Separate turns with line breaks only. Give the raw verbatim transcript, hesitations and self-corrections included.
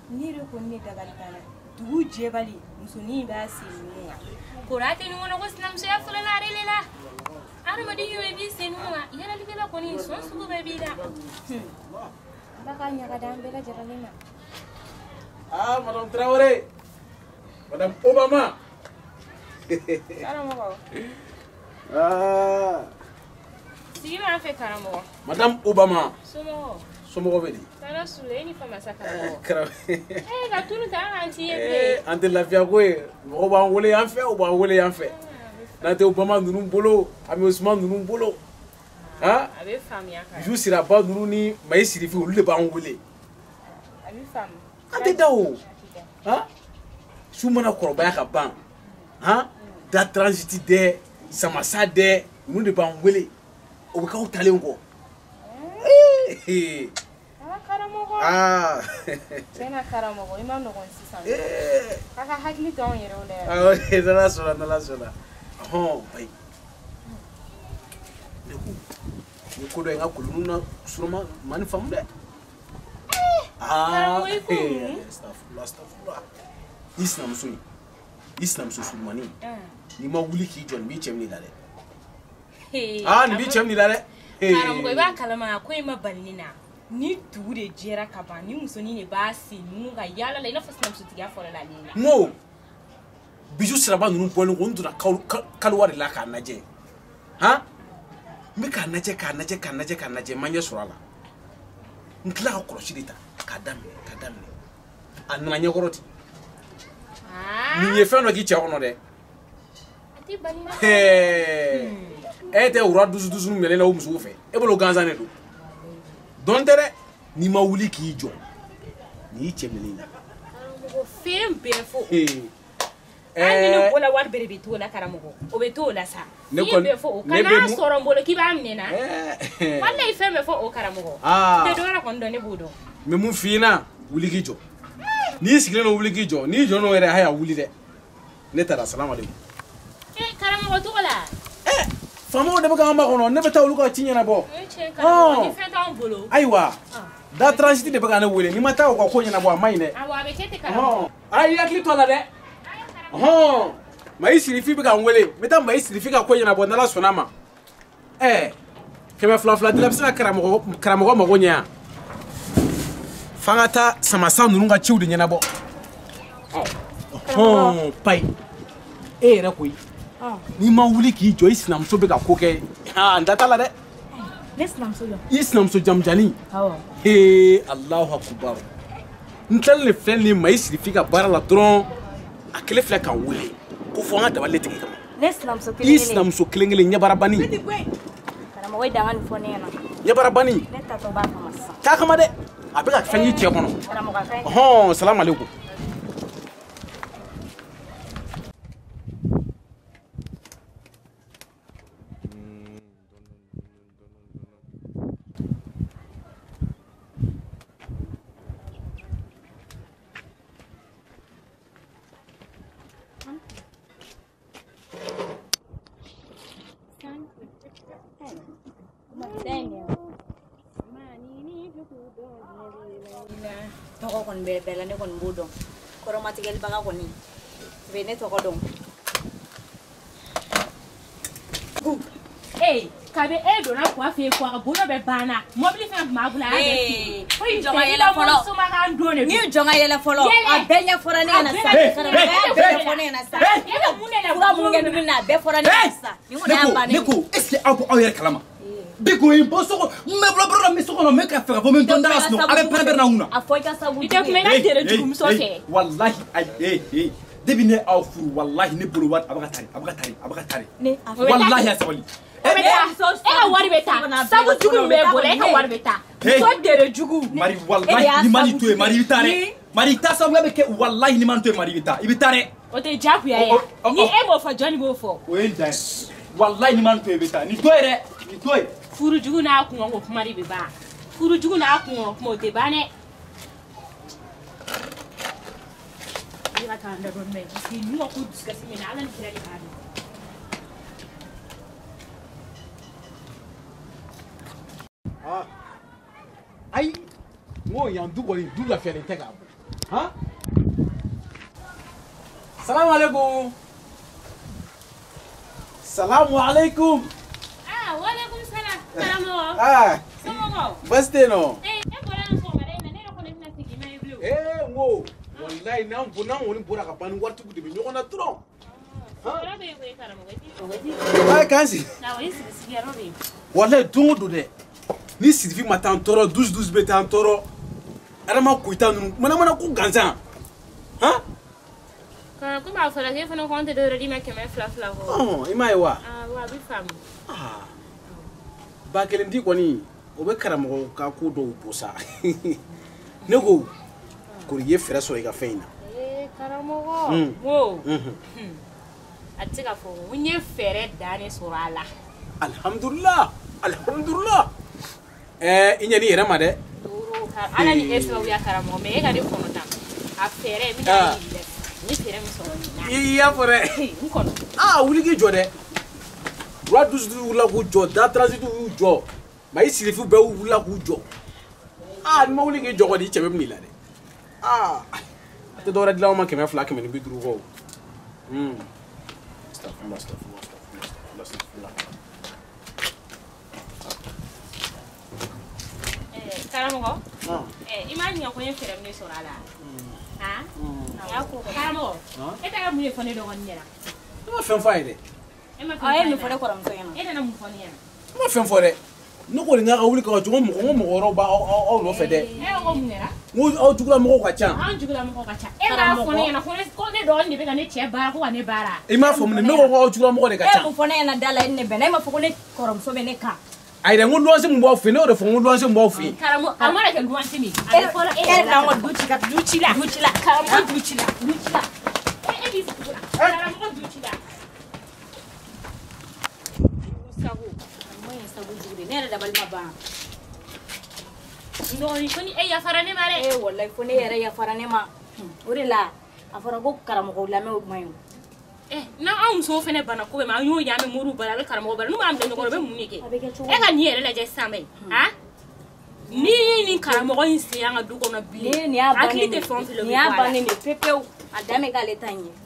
Nire ko ne dagalitana dugu jebali musoni ba sinuwa korate ni wono ko sinam so ya fula na relela arama di yo bi sinuwa yana ligela ko ni son sugo be bi da baka nya ga dambe ga jaralina
ah madame Traoré madame Obama
karamo ko
ah
si ma fe karamo
madame Obama
somo
somo be di
kana sule ni fama sakara
karamo
eh ga tunu ta anti
eh ante la fia ko o ba wole yan fe o ba wole yan fe na te Obama nunu bolo ami Ousmane nunu bolo ha
abe fam ya ka
ju sira ba nunu ni mai sirifi o le ba wole
abe fam
ante dawo ha sumana koroba ya ka ban ha da transit de samasa de nunu de ba wole o ka o tale ngo eh ah
sena karamo ko imam no kon sisan
eh
kaka hakli ton yero le
ah okay dala sola dala sola oh bai ni ko do nga kuluna suruma man famde ah astaghfirullah astaghfirullah islam suni islam so sumani ni ma wuli ki jon bi chemni dale ah ni bi chemni dale
karamo ko ba kalama ko ima bannina ni tuure jera kaba ni musoni ne ba si nu ga yala la ina fasna musu tiga fora la lina
mo biju siraba nunu polo ko nduna kalwari la ka naje ha mi ka naje ka naje ka naje ka naje manye surala nkla ko kroshidita kadam kadam anna nye koroti
ah
ni ye feno ki che ono de
ati banina
eh e te ura duzu duzu nu mele na o musu fe e bolo ganzane do don tere ni ma wuli ki jo ni chemelina
ko fem befo
eh
ani no bola war bere bitu la karamugo o beto la sa ni befo kana soro mbolo ki ba amnena eh walla ifeme fo o karamugo
ah
te dora kon do ne budo
me mun fina wuli ki jo ni sigile no wuli ki jo ni jo no ere haya wuli de ne tara assalamu alaikum
eh karamugo to la
eh famo de baka ma kono ne beta wulu ko tinya na bo
eh che karamugo ni feta on bolo
aiwa da transit de baka na wule ni mata ko ko nya na bo amai ne
awa be kete karamugo
ai yakli to la de oh mai sirifi baka wule meta mai sirifi ka ko nya na bo na la sonama eh keme fla fla de la bisa karamugo karamugo ma ko nya fangata sama sa nunu ga chiu de nya na bo oh pai eh ra koi ni ma wuli ki jo islam so be ka ko ke ha ndata la de
islam so yo
islam so jamjani
hawo
he Allahu akbar ntel le fen ni mai sirifika bara la tron akele fle kan wuli ko fo nga daba letiki kama
islam so kelengele
islam so kelengele nyabara bani
kana mo weda ngan fo nena
nyabara bani
neta to ba kama sa
ta kama de abeka fen yi che kono
kana mo ka fen
oh salam alaikum
toko kon be bela ne kon budong koro matigel baga koni bene toko dong eh kabe e do na kwa fe kwa bono be bana mobile fe mabula
eh oi jonga yela folo
suma ka ndone
ni jonga yela folo abenya fora ne na sa be fora ne na sa
e munela
fura mungenu na be fora ne na sa ni ngona yamba ne
neko est-ce que abu ayer kalama biko impo soko me blo blo me soko no me ka fera bomen tonda asno abe pere na una
afoika sabu
ite kuma na tere jugum soke
wallahi ay eh eh debine awfuru wallahi ne bolo wat abaga tari abaga tari abaga tari wallahi asabali
e wari beta sabu jugum be bole e wari beta so tere jugum
mari wallahi ni mani to mari bitare mari ta sabu be ke wallahi ni man to mari bita ibitare
o te japu ya ya ni e mo fa jani bo fo
o enda wallahi ni man to bita ni to ere ni to
furu jugu na ku ngo kuma ri ba furu jugu na ku ngo kuma te bane ira ka anda don me ki ni ko discuss me na lan kira ri ba
ah ai mo yan du ko du la fere tega ha Salamu alaikum Salamu alaikum
Ah, wa alaikum salam. Karamo.
Ah,
Somo.
baste no.
Eh, e bora no so mare na ne ko ne na tigi mai blue.
Eh, wo. Wallahi na mbu na woni bora ka ban wartu gudi be nyoko na tro.
Ora be be karamo gati.
Ai kansi.
Na wa isi isi ya robe.
Wallahi tungu dude. Ni Sylvie matan toro douze douze be tan toro. Ara ma kuita nu. Mana mana ku ganza. Ha?
Ka ko ba fala ke fana ko ante de redi ma ke me fla fla ko.
Oh, imai wa.
Ah, wa bi fam.
Ah. Ba kelen di kwani o be karamo ka ku do bosa. Ne go ko ye fere so ga feina.
Eh, karamo go. Wo. Mhm. Atika fo unye fere dane surala.
Alhamdulillah. Alhamdulillah. Eh, inyani yere ma de.
Duro ka ala ni eswa ya karamo me ga de kono tam. A fere mi na ile. Ni fere mi so na.
Iya fere.
Mu kono.
Ah, wuli ki jode. Roi douze douze wula ku jo, da transit wu jo. Ma yi Sylvie be wula ku jo. Ah, ni ma wuli ki jogo di chebe mi la de. Ah. Te do red la ma keme fla keme ni bi duru go. Hmm. Astaghfirullah, astaghfirullah, astaghfirullah, astaghfirullah.
Eh, karamo go.
Ah.
Eh, imani ya kwenye fere mi surala. Ha? Ya ko karamo. Eta ga mu ye fone do wonnera.
Ma fen fa ide.
Ai mi fore ko ram so yana.
Eta na mu fone yana.
Ma fen fo de. No ko nga ka wuli ka jo mo mo mo ro ba o lo fe de.
Eh, ko mu nera.
Wo o jugula mo ko cha.
An jugula mo ko cha. E ga fone yana fone ko ne do ni be ga ne che bara ko ne bara.
E ma fo mo me ko o jugula mo ko de ka
E
cha.
mu fone yana dala ne be na ma fo ko ne ko ram so be ne ka.
Ai de ngun lo se mo fe ne o de fo ngun lo se mo fe.
Karamo, amara ke luanti mi.
E fo e na ngo duchi ka duchi la. Duchi la.
Karamo duchi la. Duchi la. Eh, eh, bi fukula. Karamo duchi la. Sabu.
Mai sabu jure ne da balma ba.
Ndo ni koni e ya farane mare.
Eh wallahi fo ne yare ya farane ma. Uri la afara go karamo ko la me mayo.
Eh, na an so fene bana ko be ma yo ya me muru bala karamo bala. Nu ma am de ko be munike. E ka ni yere la je samai. Ha? Ni ni karamo ko insi anga du ko na bi.
Ni ni abane.
Akili te fon filo
ni abane ni pepeu adame ga letanye.